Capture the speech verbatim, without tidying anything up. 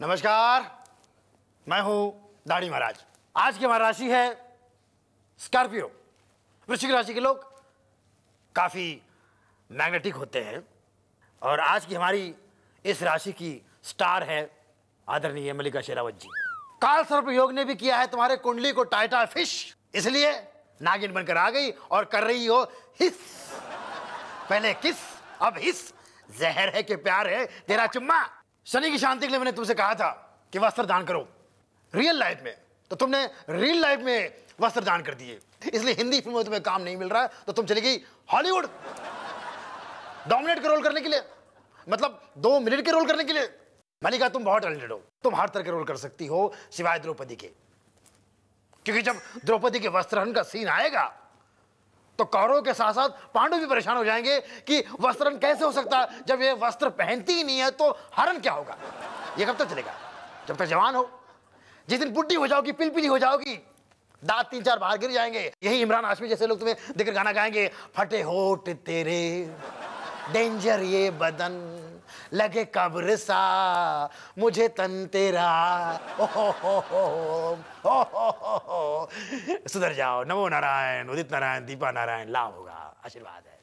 नमस्कार, मैं हूं दाढ़ी महाराज। आज की हमारी राशि है स्कॉर्पियो। वृश्चिक राशि के लोग काफी मैग्नेटिक होते हैं और आज की हमारी इस राशि की स्टार है आदरणीय मल्लिका शेरावत जी। काल सर्प योग ने भी किया है तुम्हारे कुंडली को टाइटा फिश, इसलिए नागिन बनकर आ गई और कर रही हो हिस। पहले किस, अब हिस। जहर है कि प्यार है तेरा चुम्मा। शनि की शांति के लिए मैंने तुमसे कहा था कि वस्त्र दान करो रियल लाइफ में, तो तुमने रियल लाइफ में वस्त्र दान कर दिए। इसलिए हिंदी फिल्मों में तुम्हें काम नहीं मिल रहा है तो तुम चली गई हॉलीवुड डोमिनेट का रोल करने के लिए, मतलब दो मिनट के रोल करने के लिए। मल्लिका तुम बहुत टैलेंटेड हो, तुम हर तरह के रोल कर सकती हो सिवाय द्रौपदी के, क्योंकि जब द्रौपदी के वस्त्रहरण का सीन आएगा तो कौरवों के साथ साथ पांडव भी परेशान हो जाएंगे कि वस्त्रहरण कैसे हो सकता है, जब ये वस्त्र पहनती ही नहीं है तो हरण क्या होगा। ये कब तक चलेगा? जब तक जवान हो। जिस दिन बुढ़ी हो जाओगी, पिलपिली हो जाओगी, दांत तीन चार बाहर गिर जाएंगे, यही इमरान हाशमी जैसे लोग तुम्हें देखकर गाना गाएंगे, फटे होठ तेरे डेंजर ये बदन लगे कब्र सा मुझे तन तेरा ओ हो हो हो ओ हो हो हो। सुधर जाओ। नमो नारायण, उदित नारायण, दीपा नारायण, लाभ होगा, आशीर्वाद है।